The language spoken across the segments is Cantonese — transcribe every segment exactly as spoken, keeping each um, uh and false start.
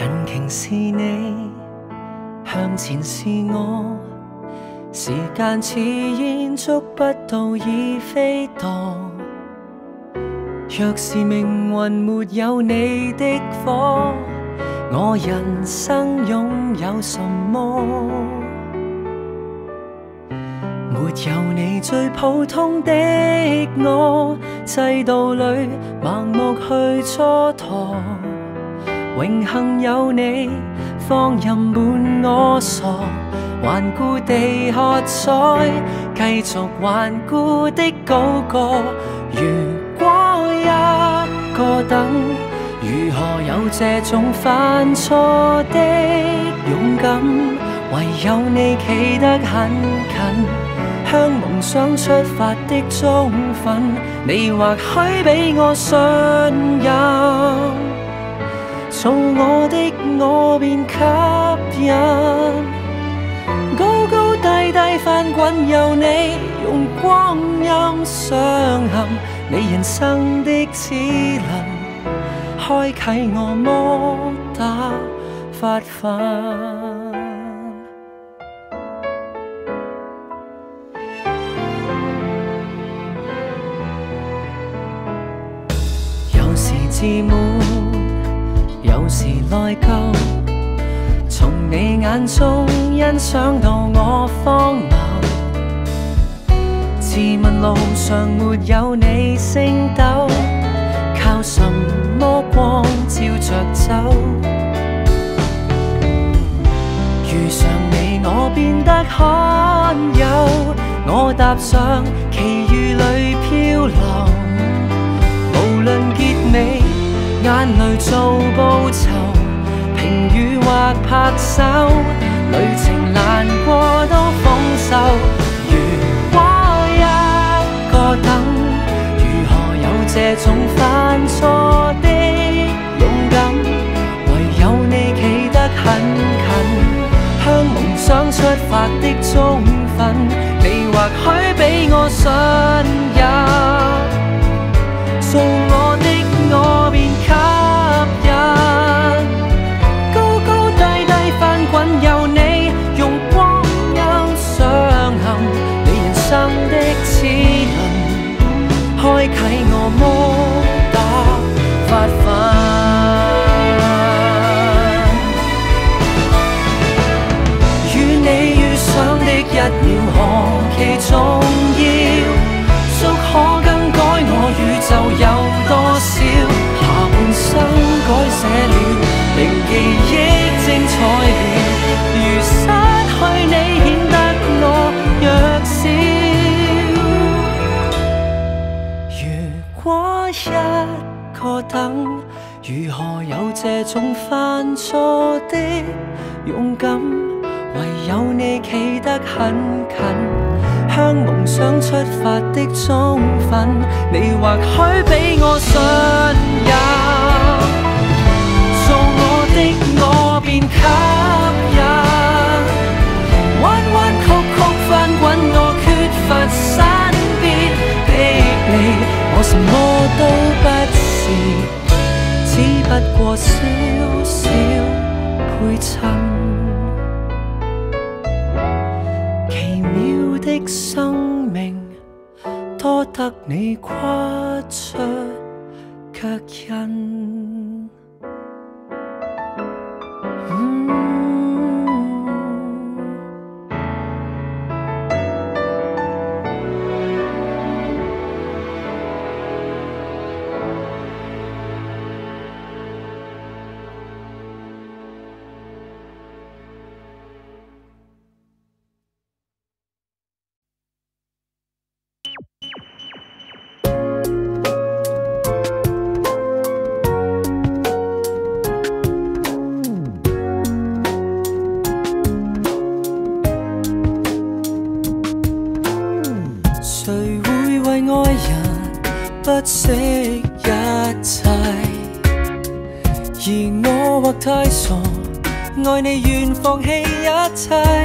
引擎是你，向前是我，時間似煙捉不到已飛墮。若是命運沒有你的火，我人生擁有什麼？沒有你最普通的我，制度裏盲目去蹉跎。榮幸有你，放任滿我傻，頑固地喝彩，繼續頑固的高歌。如果一個等，如何有這種犯錯的勇敢？唯有你企得很近，向夢想出發的忠憤，你或許比我信任。做我的我便吸引，高高低低翻滾有你，用光陰傷痕，你人生的齒輪，開啟我摩打發奮。有時自滿，有時內疚，從你眼中欣賞到我荒謬。自問路上沒有你星斗，靠什麼光照着走？遇上你我變得罕有，我踏上奇遇裏漂流，無論結尾眼淚做報酬，評語或拍手，旅程難過都豐收。如果一個等，如何有這種犯錯的勇敢？唯有你企得很近，向夢想出發的忠憤，你或許比我信任。做我的我便吸引，高高低低翻滾有你，用光陰傷痕，你人生的齒輪，開啟我摩打發奮。與你遇上的一秒何其重要，足可更改我宇宙有多少，下半生改寫了，令記憶精彩了。如失去你顯得我弱小，如果一個等，如何有這種犯錯的勇敢？唯有你企得很近，向夢想出發的忠憤，你或許比我信任。做我的我便吸引，彎彎曲曲翻滾我缺乏身邊的你，我什麼都不是，只不過小小配襯。的生命多得你跨出腳印。嗯不惜一切，而我或太傻，愛你願放棄一切。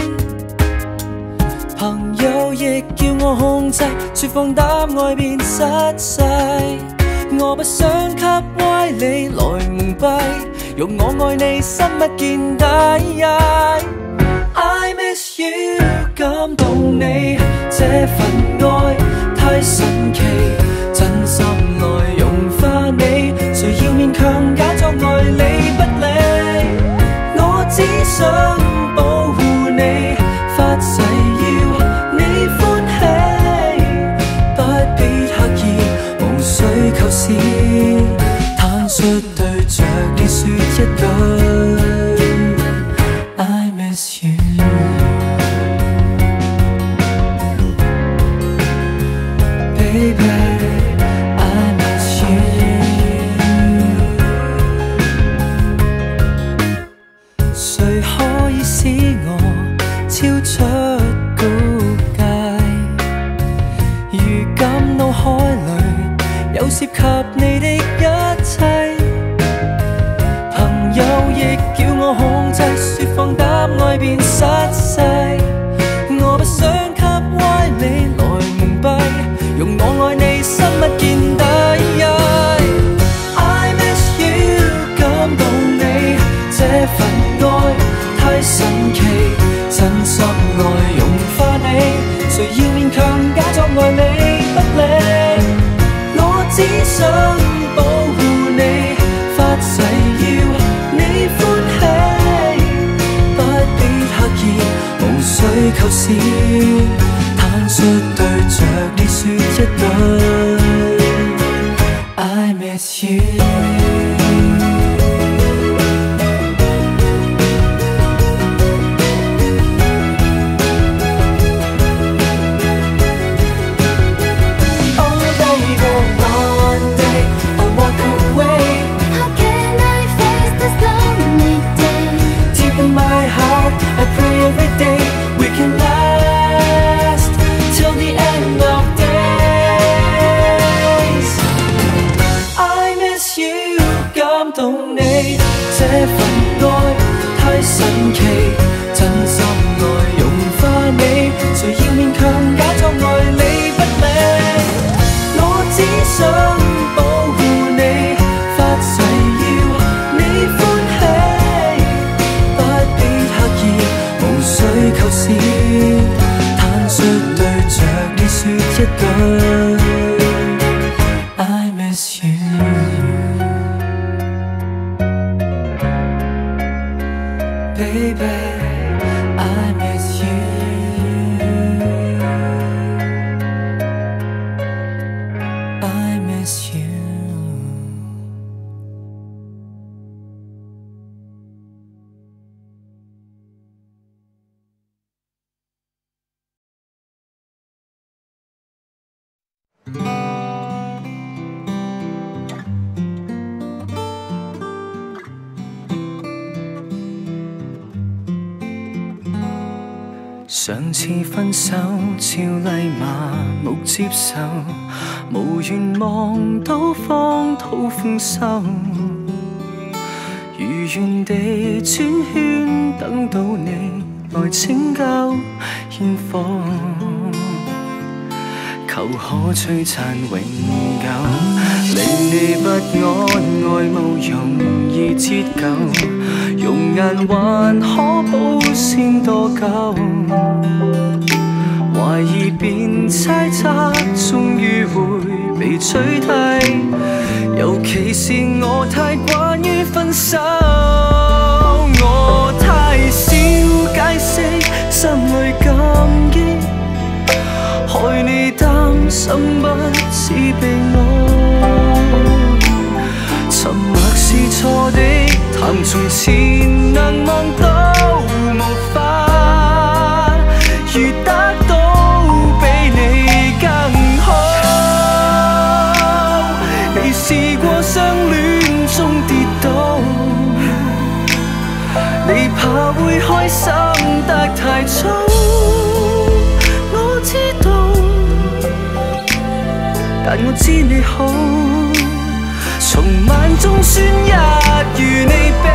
朋友亦叫我控制，說放膽愛變失勢。我不想給歪理來蒙蔽， 用我愛你心不見底。I miss you， 感動你這份愛太神奇，真心來融化你，誰要勉強假作愛理不理？我只想保護你，發誓要你歡喜，不必刻意，無需構思，坦率對着你說一句 I miss you。 Baby I miss you。 誰可以使我超出高界？如今腦海裏有涉及你的一切，朋友亦叫我控制，說放膽愛變失勢。我不想給歪理來蒙蔽，用我愛你心不見底。I miss you， 感動你這份愛太神奇，真心來融化你，誰要勉強假作愛理不理？我只想保護你，發誓要你歡喜，不必刻意，無需構思，坦率對着你說一句 I miss you。 這份愛太神奇，真心來融化你，誰要勉強假作愛理不理？我只想保護你，發誓要你歡喜，不必刻意，無需構思，坦率對着你說一句 I miss you。Baby, I miss you. I miss you. 上次分手，照例麻木接受，無緣望到荒土豐收，如願地轉圈等到你來拯救獻火，求可摧殘永久，令你不安，愛慕容易折舊，容顏還可保鮮多久？懷疑便猜測，終於會被取替，尤其是我太慣於分手，我太少解釋，心裏感激，害你擔心不是被愛，沉默是錯的，談從前能望到無法，如得到比你更好。你試過相戀中跌倒，你怕會開心得太早，我知道，但我知你好，從萬中選一與你比，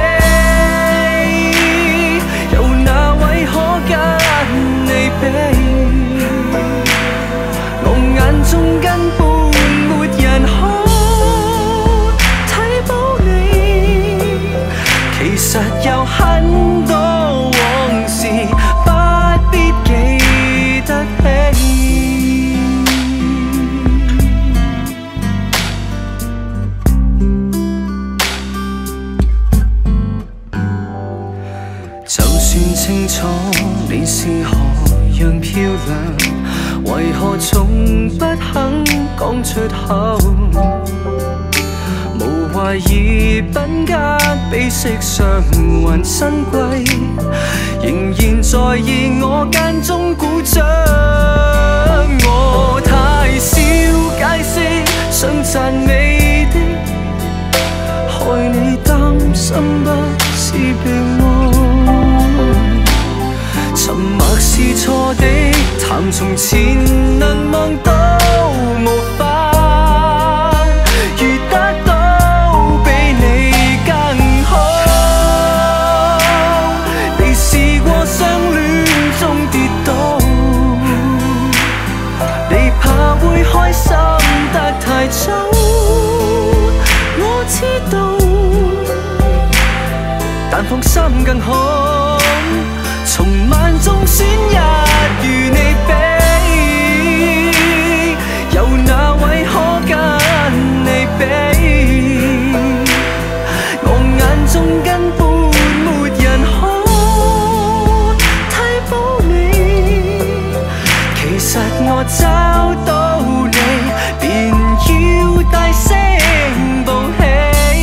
有哪位可跟你比？我眼中根本沒人可替補你， 清楚你是何樣漂亮，為何從不肯講出口？無懷疑品格比色相還珍貴，仍然在意我間中鼓掌。我太少解釋，想讚美的，害你擔心不是被愛。沉默是錯的，談從前能望到無法，如得到比你更好。你試過相戀中跌倒，你怕會開心得太早，我知道，但放心更好。從萬眾選一與你比，有哪位可跟你比？我眼中根本沒人可替補你。其實我找到你，便要大聲報喜。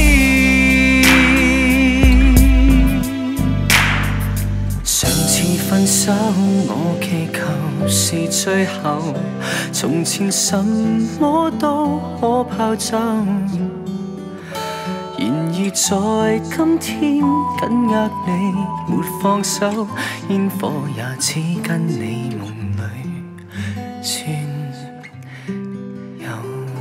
分手我祈求是最後，從前什麼都可拋走，然而在今天緊握你沒放手，煙火也只跟你夢裏算有。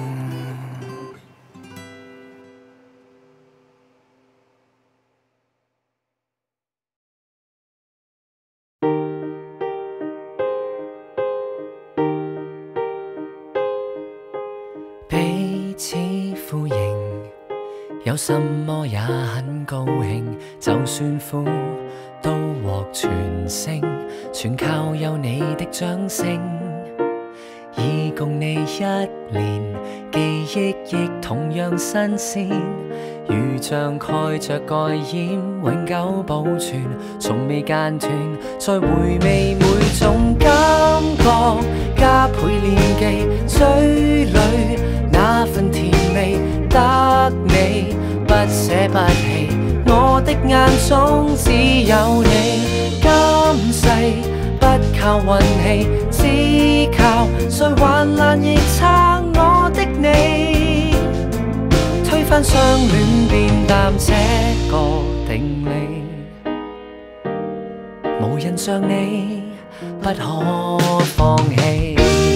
彼此呼應，有什麼也很高興，就算苦都獲全勝，全靠有你的掌聲。已共你一年，記憶亦同樣新鮮，如像蓋着蓋掩，永久保存，從未間斷。再回味每種感覺，加倍練技，追淚那份甜味，得你不捨不棄。我的眼中只有你，今世不靠運氣，只靠誰患難亦撐我的你，推翻相戀變淡這個定理，無人像你不可放棄。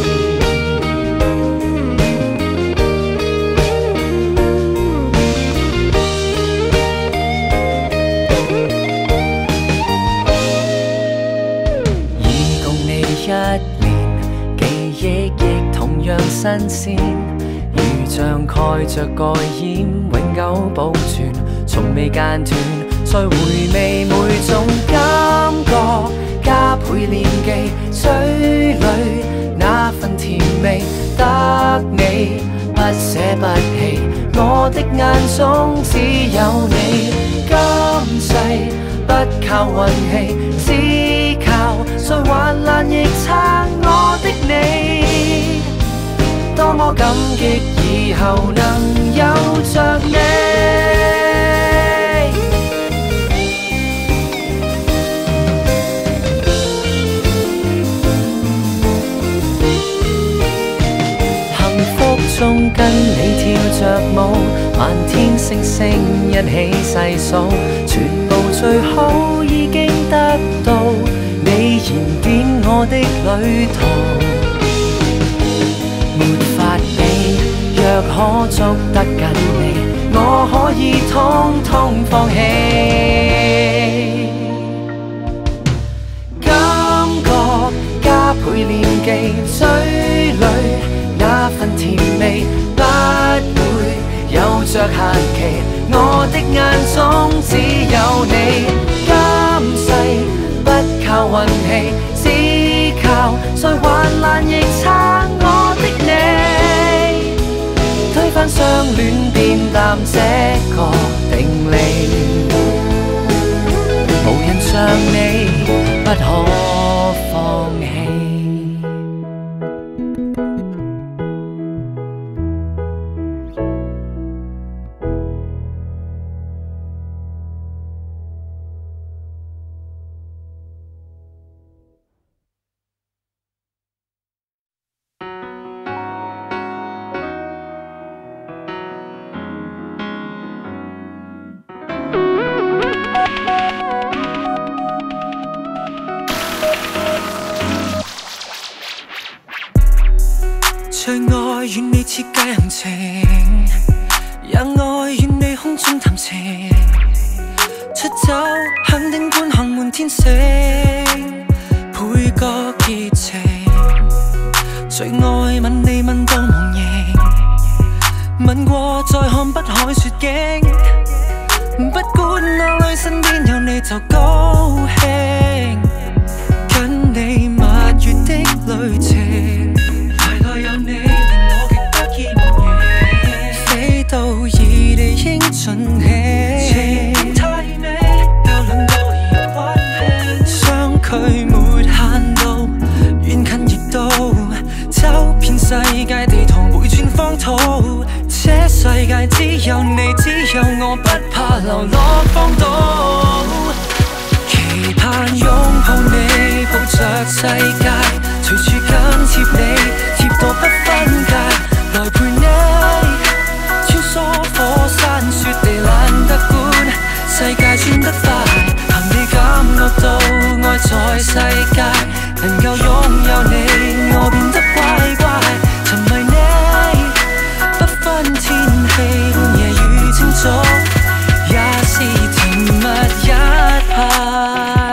一年記憶亦同樣新鮮，如像蓋着蓋掩，永久保存，從未間斷。再回味每種感覺，加倍練技，追淚那份甜味，得你不捨不棄。我的眼中只有你，今世不靠運氣，只靠誰患難亦撐我的你，多麼感激以後能有着你。幸福中跟你跳着舞，漫天星星一起細數，全部最好已經得到。你燃點我的旅途，沒法比，若可捉得緊你，我可以通通放棄。感覺加倍練技，追淚那份甜味，不會有着限期。我的眼中只有你，今世不靠運氣，只靠在患難亦撐我的你，推翻相戀變淡這個定理，無人像你。 可放棄。最愛與你設計行程，也愛與你空中談情。出走肯定觀看滿天星，配個熱情。最愛吻你吻到夢縈，吻過再看北海雪景。不管哪裏身邊有你就高興，跟你蜜月的旅程。有你令我極得意忘形，飛到異地應盡興，情太美，有兩個人溫馨，相距沒限度，遠近熱度，走遍世界地圖每寸荒土，這世界只有你只有我，不怕流落荒島，期盼擁抱你，抱着世界，隨處緊貼你。到不分界，來陪你穿梭火山雪地，懶得管世界轉得快，憑你感覺到愛在世界，能夠擁有你，我變得乖乖，沉迷你，不分天氣，半夜與清早，也是甜蜜一派。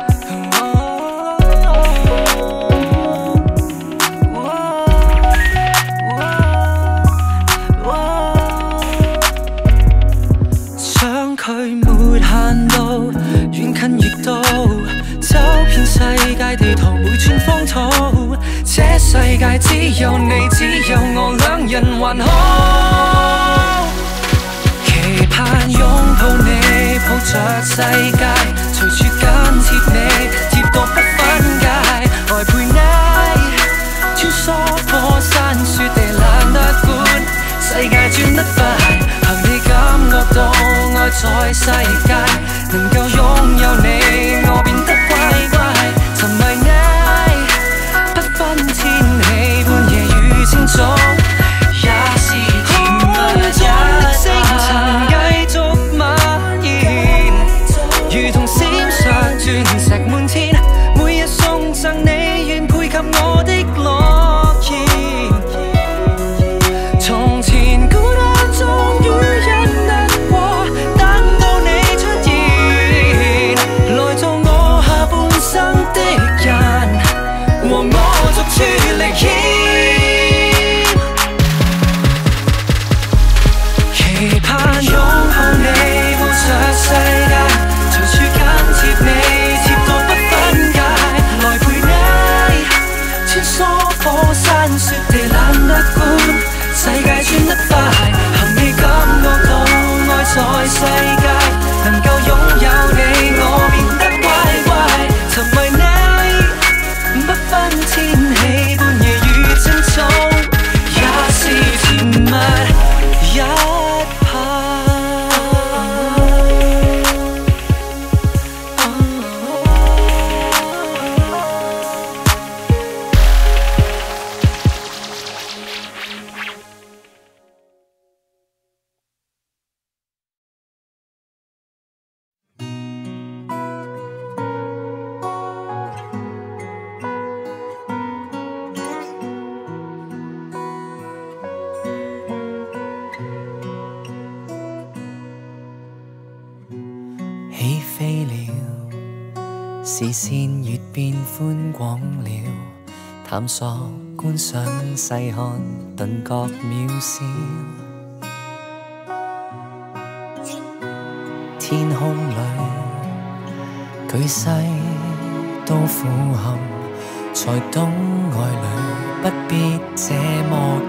走遍世界地圖每寸荒土，這世界只有你只有我，兩人還好，期盼擁抱你，抱着世界，隨處緊貼你，貼到不分界，來陪你穿梭火山雪地，懶得管世界轉得快，憑你感覺到愛在世界，能夠擁有你，我變得乖乖，沉迷你，不分天氣，半夜與清早，也是甜蜜一派。繼續蔓延，如同閃爍鑽石滿天，每日送贈你，願配給我的諾言。從前孤單終於因得過，等到你出現，來做我下半生的人，和我逐處歷險，期盼擁抱你，抱着世界，隨處緊貼你，貼到不分界，來陪你穿梭火山雪地，懶得管世界轉得快，憑你感覺到愛在世界，能夠擁有你，我變得乖乖，沉迷你，不分天氣，半夜與清早，也是甜蜜一派。起飛了，視線越變寬廣了，探索觀賞細看，頓覺渺小。天空裏舉世都俯瞰，才懂愛侶不必這麼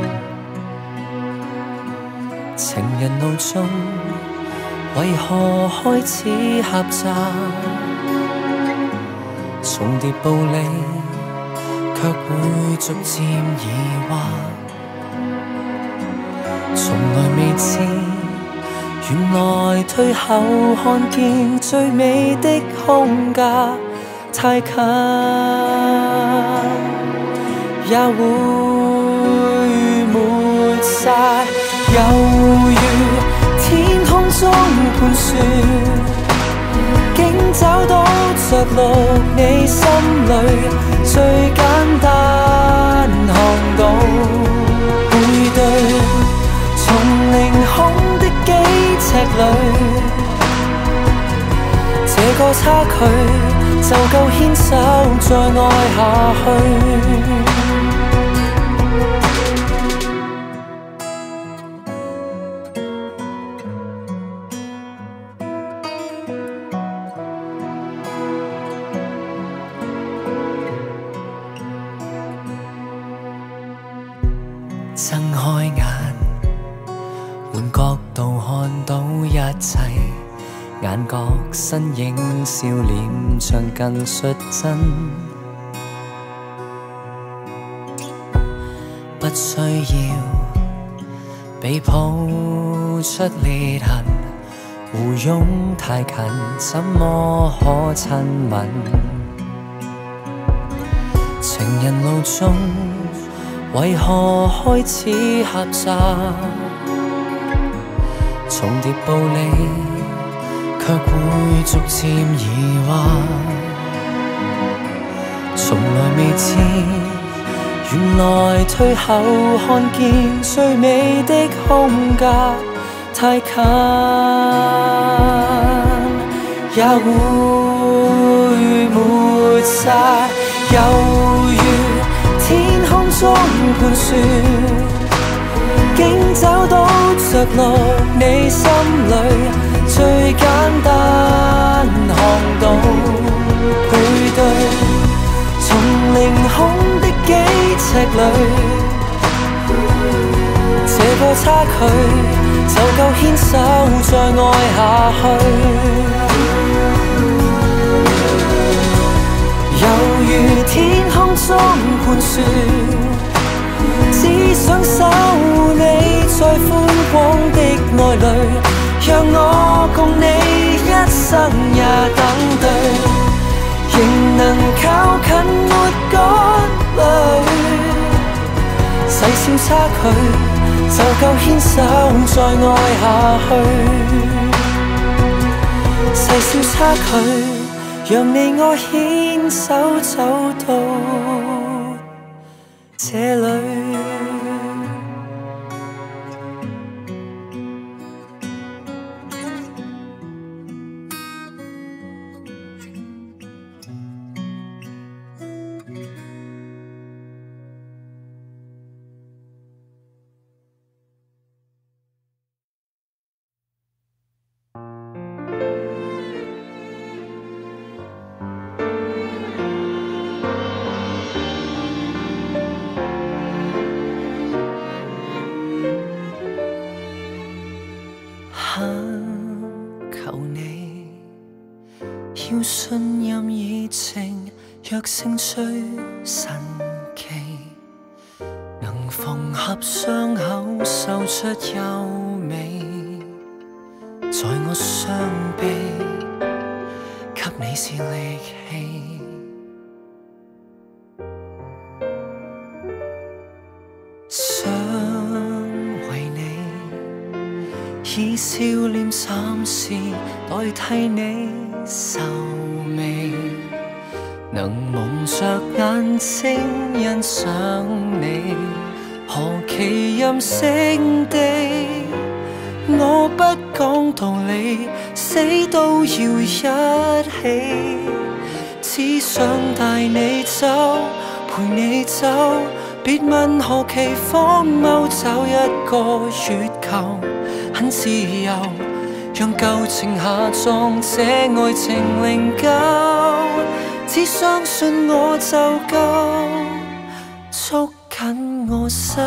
近。情人路中為何開始狹窄？ 重疊步履，卻會逐漸疑惑。從來未知，原來退後看見最美的空格太近，也會抹晒。猶如天空中盤旋，竟找到着落你心裏最簡單航道配對，從凌空的幾尺裏，這個差距就夠牽手再愛下去。睜開眼，換角度看到一切，眼角身影笑臉像更率真，不需要被抱出裂痕，互擁太近，怎麼可親吻？情人路中為何開始狹窄？重疊步履，卻會逐漸疑惑。從來未知，原來退後看見最美的空格太近，也會抹晒。猶如天空中盤旋，竟找到着落你心裏最簡單航道配對，從凌空的幾尺裏，這個差距就夠牽手再愛下去。猶如天空中盤旋，只想守護你在寬廣的愛侶，讓我共你一生也等對，仍能靠近沒乾累，細小差距就夠牽手再愛下去，細小差距讓你我牽手走到這裏。求你要信任熱情，若勝最神奇，能縫合傷口，秀出優美，在我雙臂，給你是力氣，想為你以笑臉暫時代替你愁眉，能蒙着眼睛欣賞你，何其任性地，我不講道理，死都要一起，只想帶你走，陪你走，別問何其荒謬，找一個月球，很自由，讓舊情下葬，這愛情靈柩，只相信我就夠，捉緊我手。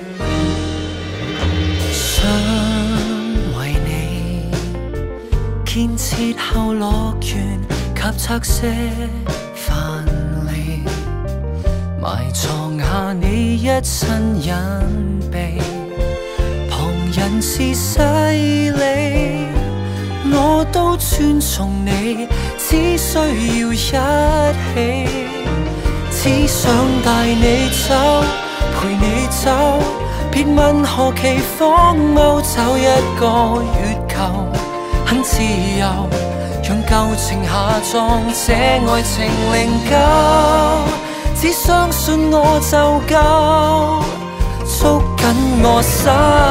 想為你建設後樂園及拆卸藩籬，埋藏下你一身隱秘。旁人是勢利，我都尊重你，只需要一起。只想帶你走，陪你走，別問何其荒謬，找一個月球，很自由，讓舊情下葬，這愛情靈柩，只相信我就夠，捉緊我手。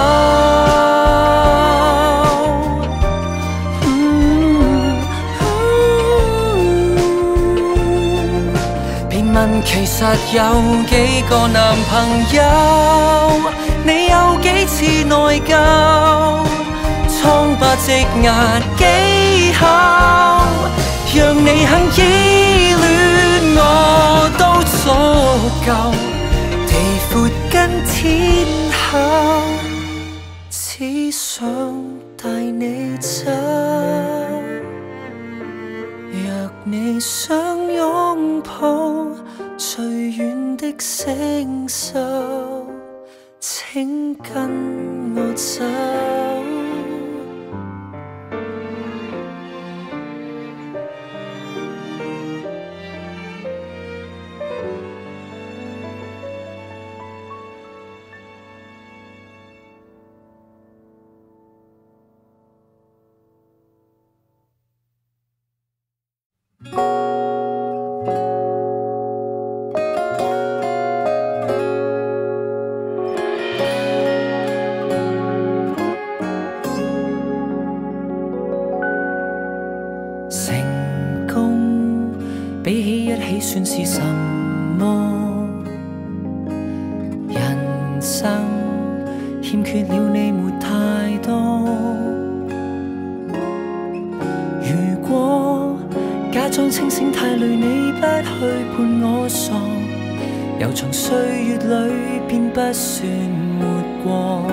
問其實有幾個男朋友，你有幾次內疚，瘡疤積壓技巧，讓你肯依戀我都足夠，地闊跟天厚，只想帶你走。若你想擁抱最遠的星宿，請跟我走。成功比起一起算是什麼？人生欠缺了你沒太多。如果假裝清醒太累，你不去伴我傻，悠長歲月裏便不算活過。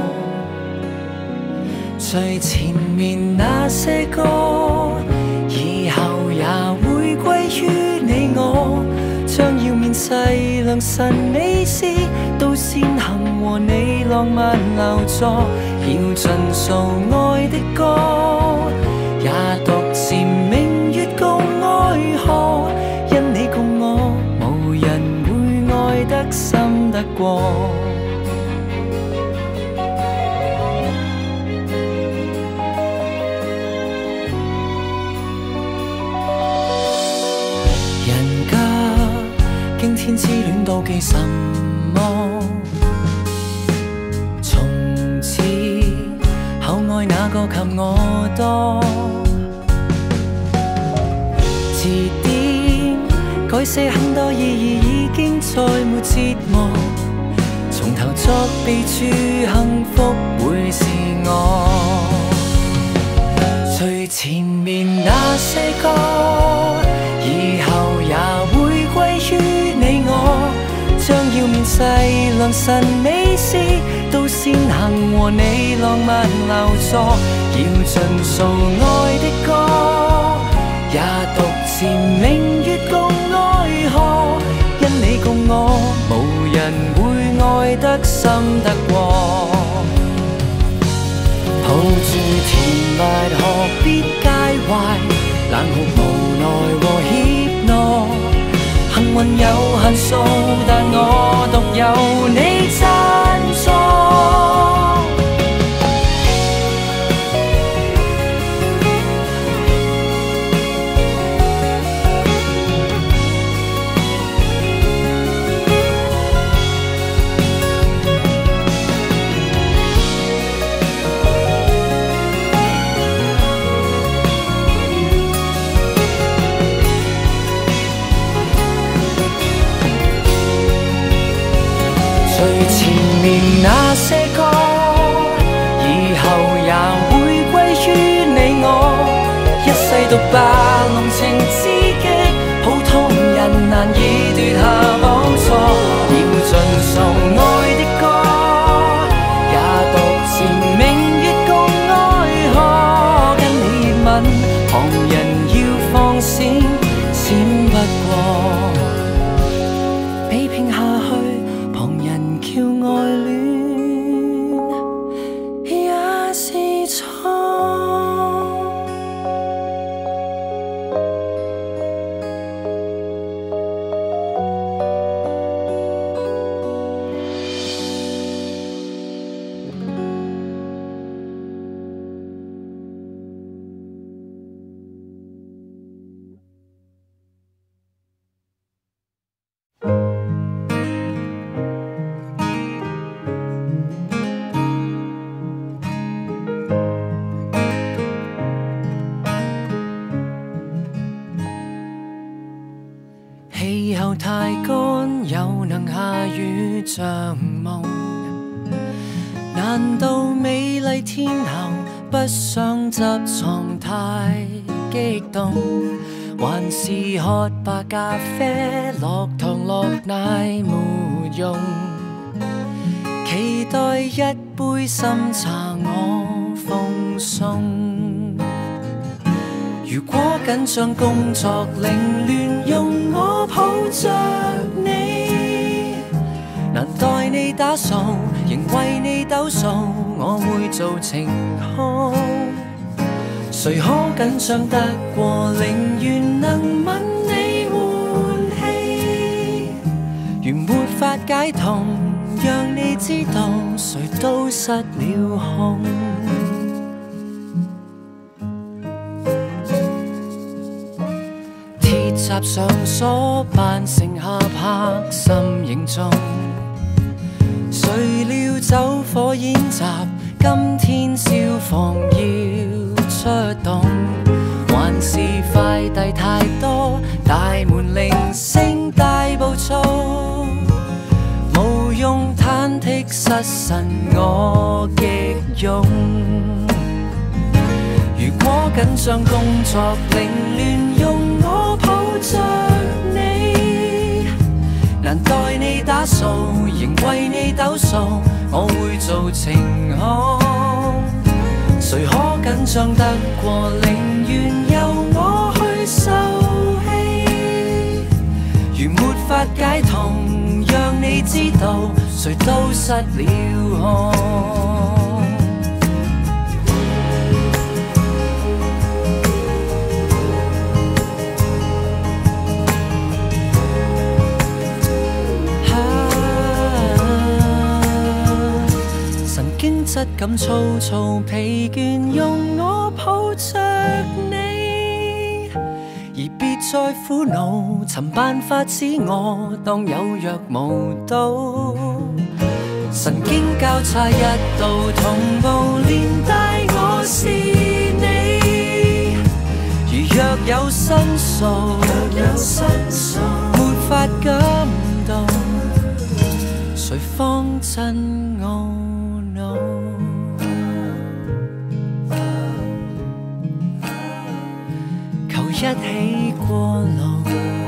最前面那些歌，以後也會歸於你我，將要面世良辰美事，都先行和你浪漫留座，要盡數愛的歌，也獨自明月共愛河，因你共我，無人會愛得深得過。驚天之戀妒忌什麼？從此厚愛哪個及我多？字典改寫很多意義，已經再沒折磨。從頭作備註，幸福會是我。最前面那些歌，以後也會歸於你我，將要面世良辰美事，都先行和你浪漫留座，要盡數愛的歌，也獨自明月共愛河，因你共我，無人會愛得深得過。抱住甜蜜何必介懷，冷酷無奈和怯懦，幸運有限數，但我獨有你贊助。最前面那些歌，以後也會歸於你我，一世獨霸濃情知己，普通人難以奪下寶座，要盡數愛的歌，也獨自明月共愛河，跟你吻像夢。難道美麗天后不想執床太激動，還是喝白咖啡落糖落奶沒用？期待一杯深茶我奉送。如果緊張工作凌亂，用我抱着你，難代你打掃，仍為你抖數，我會做情空。誰可緊張得過寧願能吻你換氣，如沒法解痛，讓你知道誰都失了控。鐵閘上鎖扮成下拍心形狀，誰料走火演習，今天消防要出動，還是快遞太多，大門鈴聲大暴躁，無用忐忑失神我極勇。如果緊張工作凌亂，用我抱着你，難代你打掃，仍為你抖數，我會做情空。誰可緊張得過寧願由我去受氣，如沒法解痛，讓你知道誰都失了控。質感粗糙疲倦，用我抱着你，而別再苦惱，尋辦法使我當有若無睹。神經交叉一道同步，連帶我是你。如若有申訴，沒法感動，誰方真懊惱？一起過路。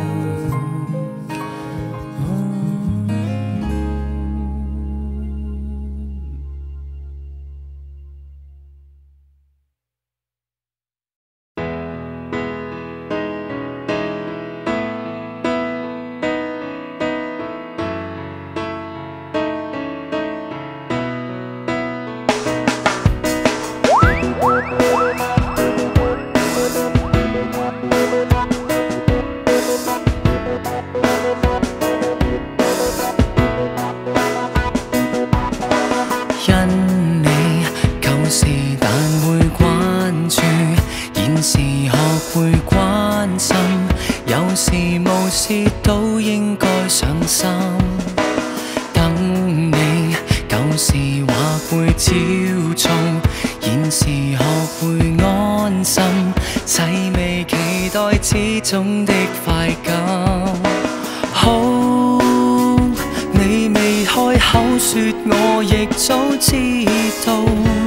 中的快感，好，你未開口說，我亦早知道。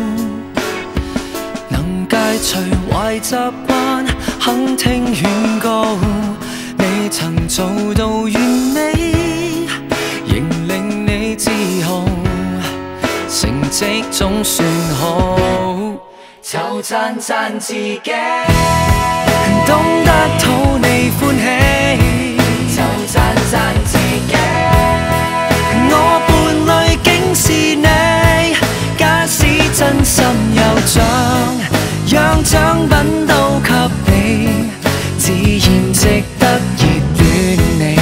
能戒除壞習慣，肯聽勸告，未曾做到完美，仍令你自豪，成績總算好，就讚讚自己。懂得討你歡喜，就讚讚自己。我伴侶竟是你，假使真心有獎，讓獎品都給你，自然值得熱戀你。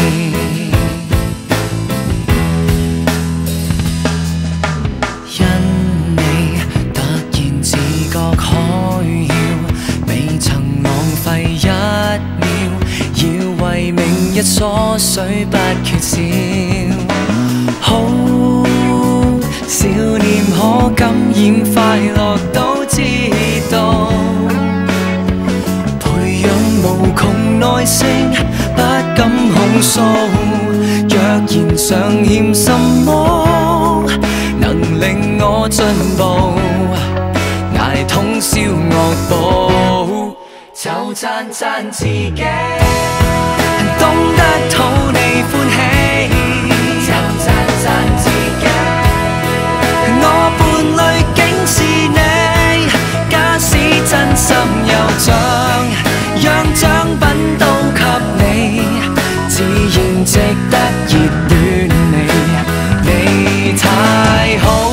因你突然自覺開竅，未曾浪費一秒，要為明日瑣碎不缺少。好，少年可感染快樂都知道，培養無窮耐性，不敢控訴。若然尚欠什麼， 進步，捱通宵惡補，就讚讚自己，懂得討你歡喜，就讚讚自己。我伴侶竟是你，假使真心有獎，讓獎品都給你，自然值得熱戀你。你太好。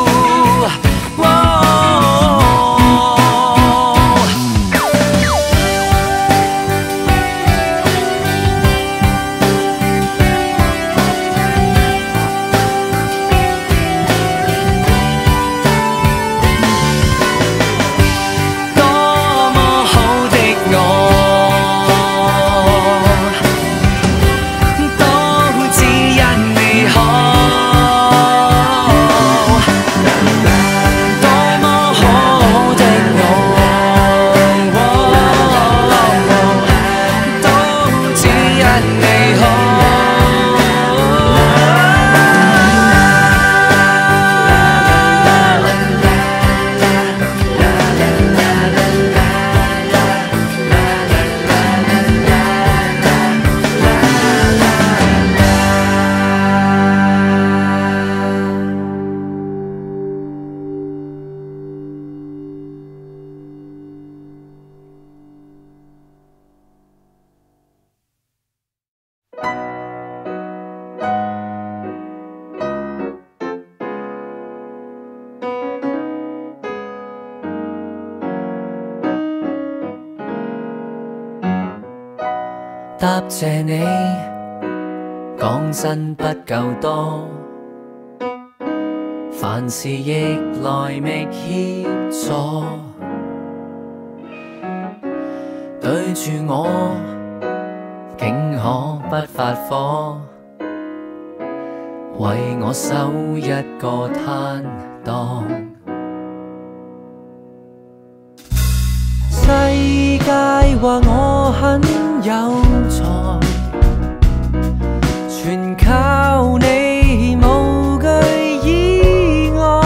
答謝你，講真不夠多，凡事亦來覓協助，對住我竟可不發火，為我收一個攤檔。世界話我很有才，全靠你無懼意外，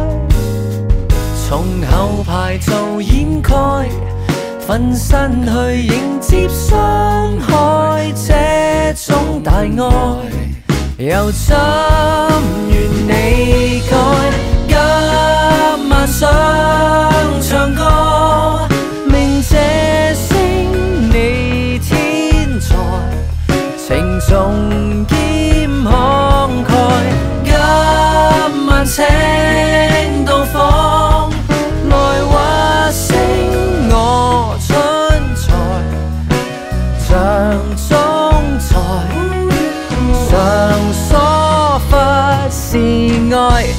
從後排做掩蓋，分身去迎接傷害，這種大愛又怎願你改？今晚想唱歌，明這聲你天才，情重兼慷慨。今晚請到訪，來話聲我春才，像總裁，常疏忽是愛。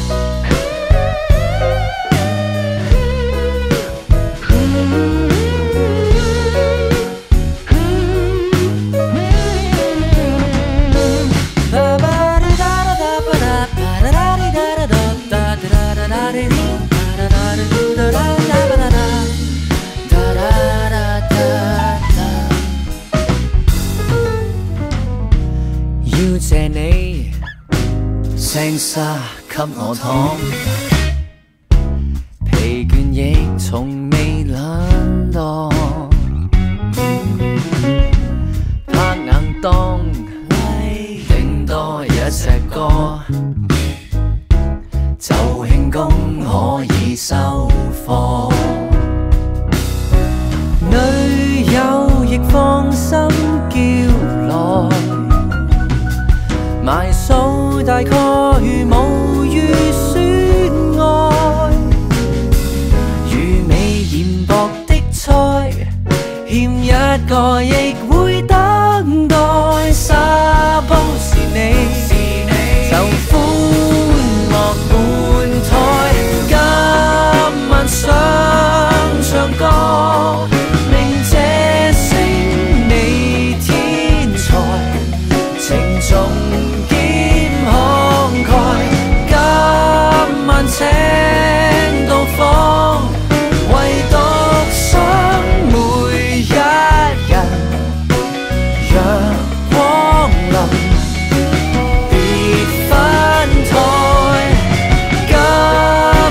要謝你聲沙給我躺，疲倦亦從未懶惰，拍硬當頂多一隻歌，就慶功可以收貨。女友亦放心叫來，埋數大概無預算愛，如未研薄的菜，欠一個亦會等待。沙煲是你，就歡樂滿台。今晚想唱歌，明這聲你天才，情重兼慷慨。今晚請到訪，唯獨想每一人讓光臨，別分台。今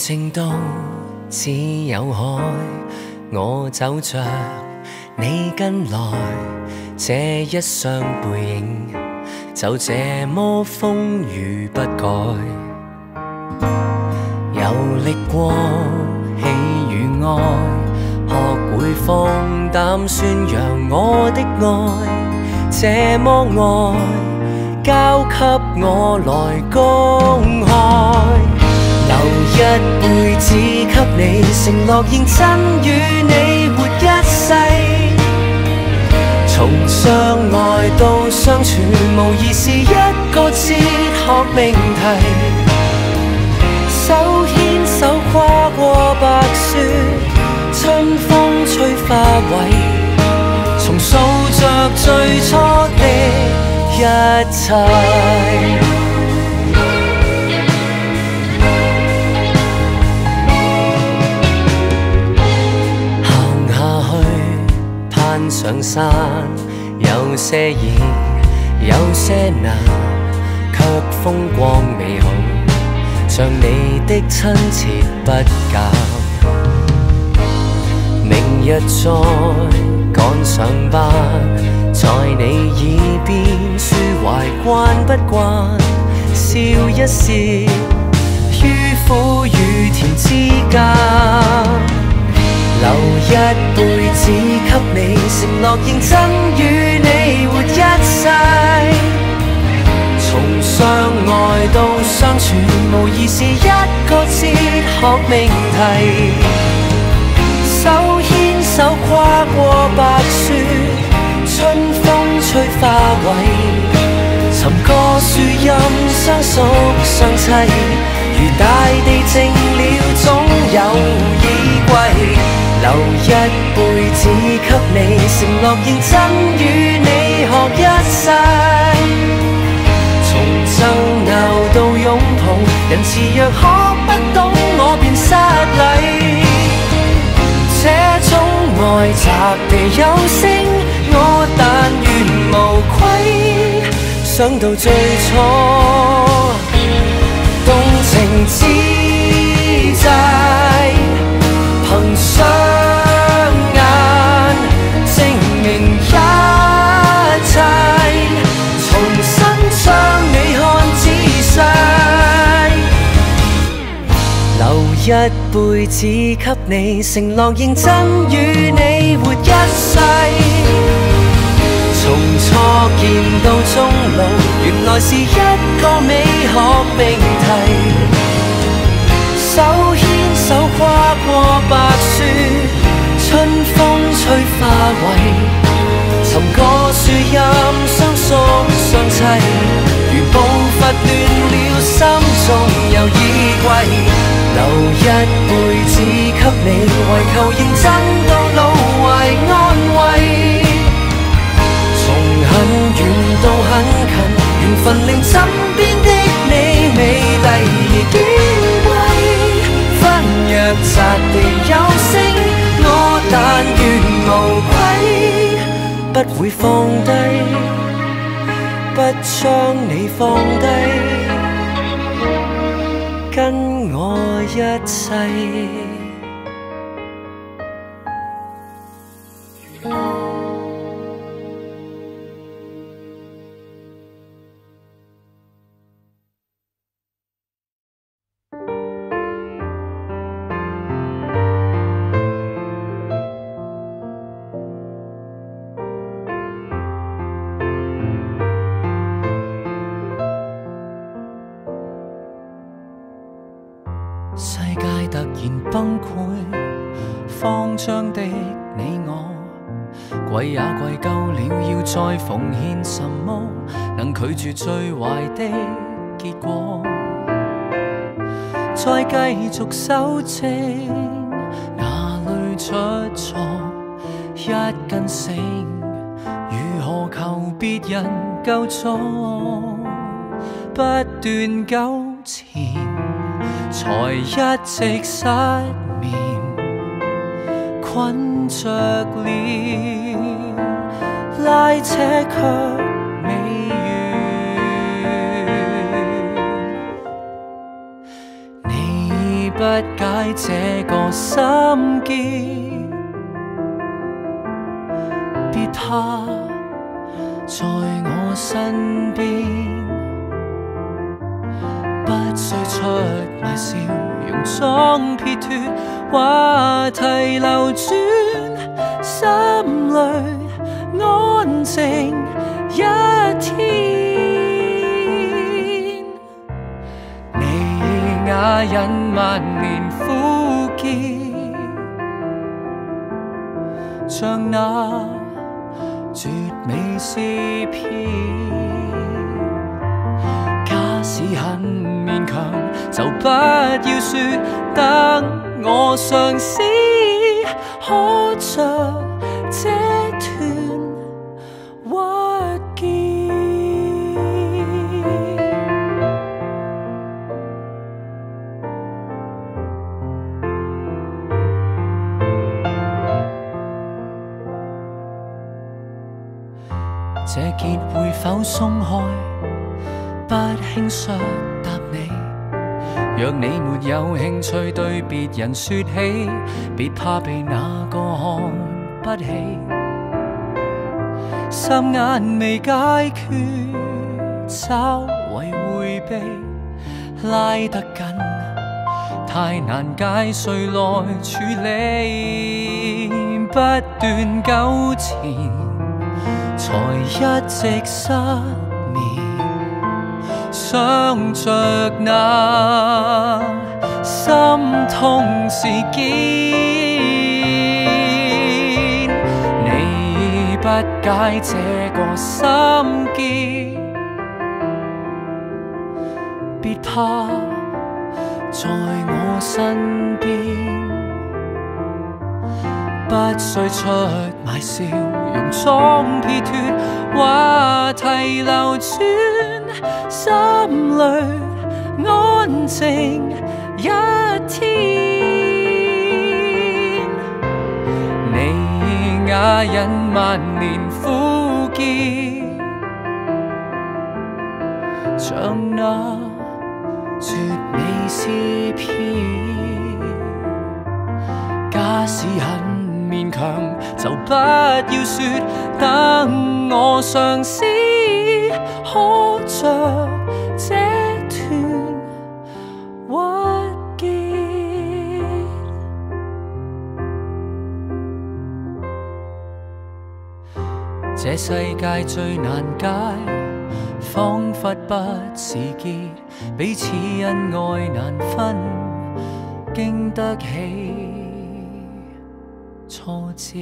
情到只有海，我走着你跟來，這一雙背影就這麼風雨不改。遊歷過喜與愛，學會放膽宣揚我的愛，這麼愛交給我來公開。留一輩子給你，承諾認真與你活一世。從相愛到相處，無疑是一個哲學命題。手牽手跨過白雪，春風吹花萎，重數着最初的一切。上山有些易，有些難，卻風光美好，像你的親切不減。明日再趕上班，在你耳邊抒懷慣不慣，笑一笑，於苦與甜之間。留一輩子給你，承諾認真與你活一世。從相愛到相處，無疑是一個哲學命題。手牽手跨過白雪，春風吹花萎，尋個樹蔭相熟相棲，如大地靜了總有依歸。留一輩子給你，承諾認真與你學一世。從爭拗到擁抱，人慈若可不懂我便失禮。這種愛擲地有聲，我但願無愧。想到最初動情之際，憑雙眼證明一切，重新將你看仔細。留一輩子給你，承諾認真與你活一世。從初見到終老，原來是一個美學命題。手牽手跨過白雪，春風吹花萎，尋個樹蔭相熟相棲，如步伐亂了，心中有依歸。留一輩子給你，為求認真到老懷安慰。從很遠到很近，緣分令枕邊的你美麗而矜貴。分若擲地有聲，我但願無愧，不會放低，不將你放低，跟我一世。世界突然崩潰，慌張的你我，貴也貴夠了，要再奉獻什麼，能拒絕最壞的結果？再繼續修正，哪裏出錯？一根繩，如何求別人救助？不斷糾纏，才一直失眠，困着了，拉扯卻未完。你不不解這個心結，別怕在我身邊，不需出賣笑容裝撇脱，話題流轉，心裏安靜一天。你啞忍萬年枯結，像那絕美詩篇。假使很勉強，就不要說，等我嘗試可着這段鬱結。這結會否鬆開？不輕率答你。若你沒有興趣對別人說起，別怕被那個看不起。心眼未解決，稍為迴避，拉得緊，太難解，誰來處理？不斷糾纏，才一直失眠，想着那心痛事件。你不解這個心結，別怕在我身邊，不需出賣笑容裝撇脱，話題流轉，心裏安靜一天。你啞忍萬年枯結，像那絕美詩篇。假使很勉強，就不要說，等我嘗試可着這段鬱結。這世界最難解，彷彿不是結，彼此恩愛難分，經得起挫折。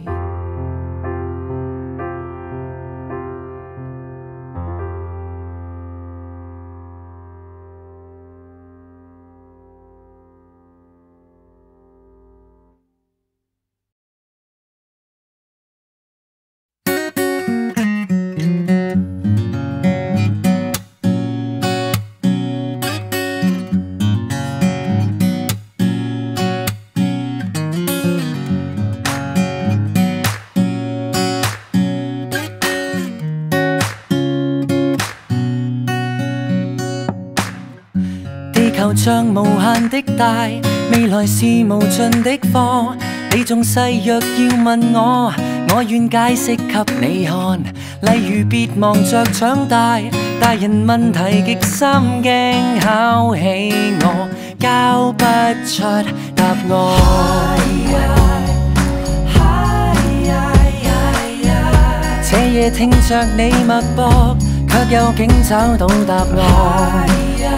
球像無限的大，未來是無盡的課。你仲細若要問我，我願解釋給你看。例如別忙着長大，大人問題極深驚考起我，交不出答案。這夜聽着你脈搏，卻又竟找到答案。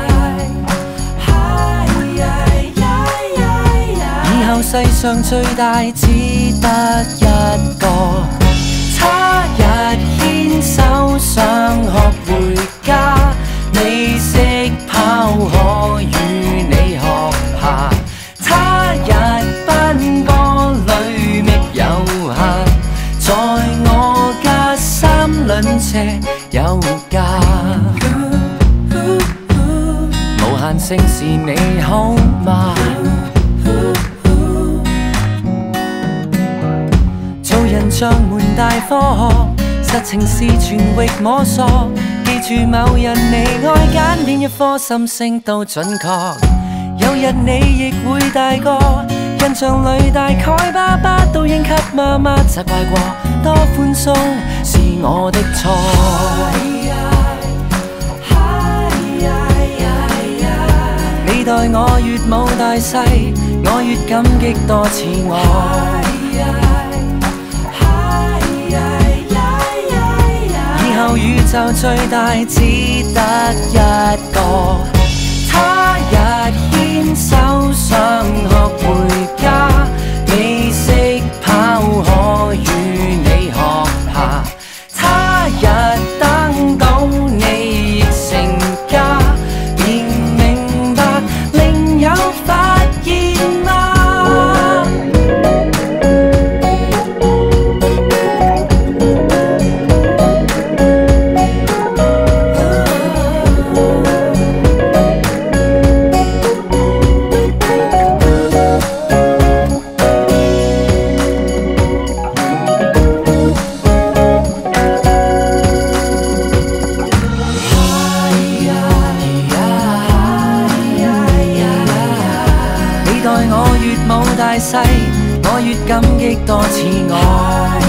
以後世上最大只得一個，他日牽手上學回家，你識跑可與你學爬，他日奔波裏覓有限，在我家三輪車有價，無限性是你好嗎？人像門大科學，實情是全域摸索。記住某人你愛揀邊一顆心聲都準確。 有日你亦會大個，印象裏大概爸爸都應給媽媽責怪過，多寬鬆是我的錯。你待我越冇大細，我越感激多似愛。以後宇宙最大只得一個，他日牽手上學回家，你識跑可與你學下，他日等到你亦成家，便明白另有發現嗎？我越感激多似愛，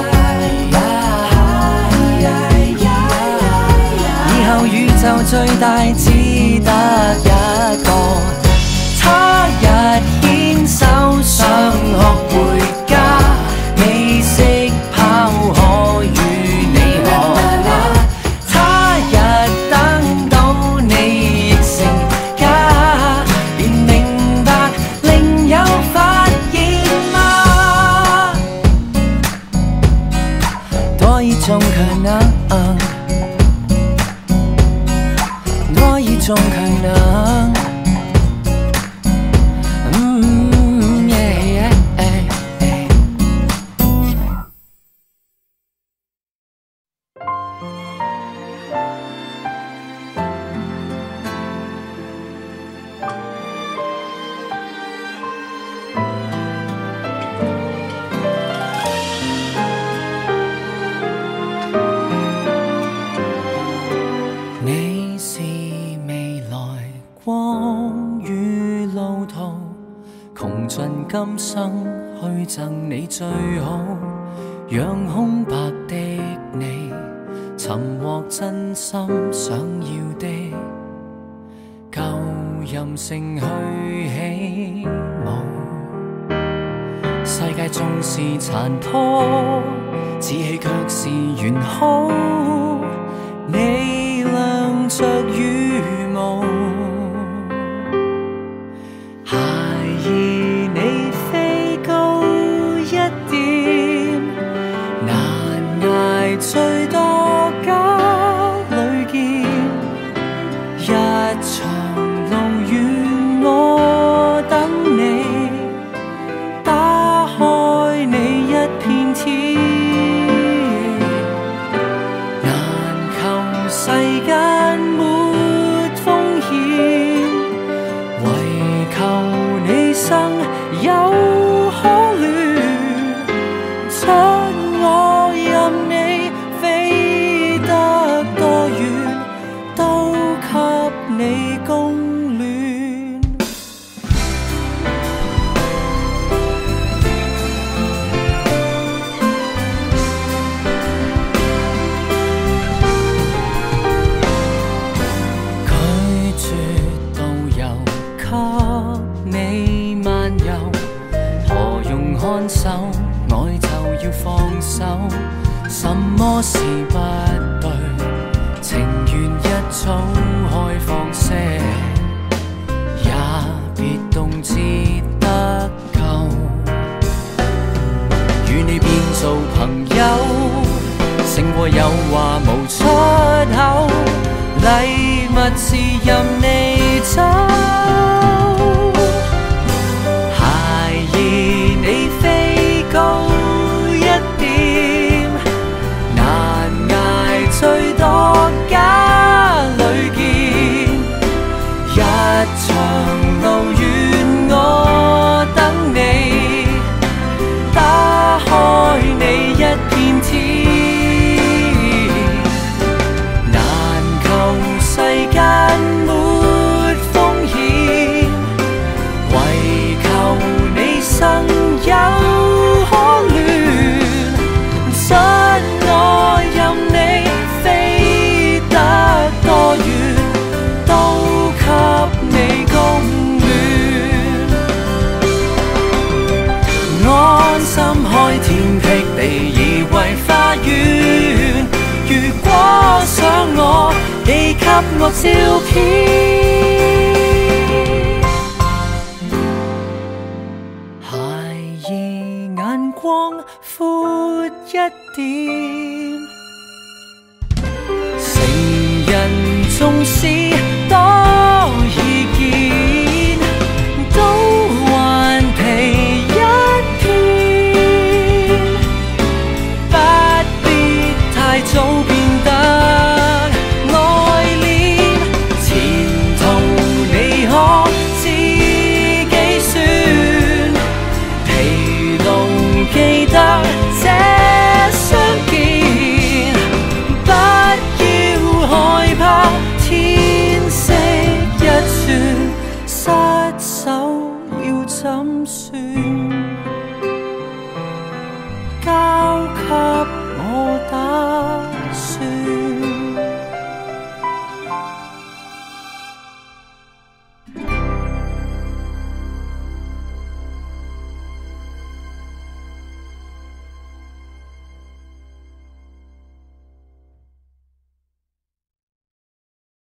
以後宇宙最大只得一個，他日牽手上學回家，你識跑可與你學下，他日等到你亦成家，便明白另有發多一種可能，多一種可能。嗯耶耶耶你是未來光與路途，窮盡今生去贈你最好，讓空白的你尋獲真心想要的，舊任性去起舞。世界縱是殘破，志氣卻是完好，你亮着羽毛，孩兒你飛高一點，難捱最多家裏見，一場路遠我等你，打開你一片天，世間沒風險，唯求你生有可戀，將我任你飛得多遠，都給你供暖。你漫遊，何用看守？愛就要放手，什麼是不對？情願一早開放些，也別動至得夠。與你變做朋友，勝過有話無出口，禮物是任你走。你飛高一點，難捱最多家裏見，一場路遠我等你，打開你一片天，難求世間沒我照片。孩兒眼光闊一點。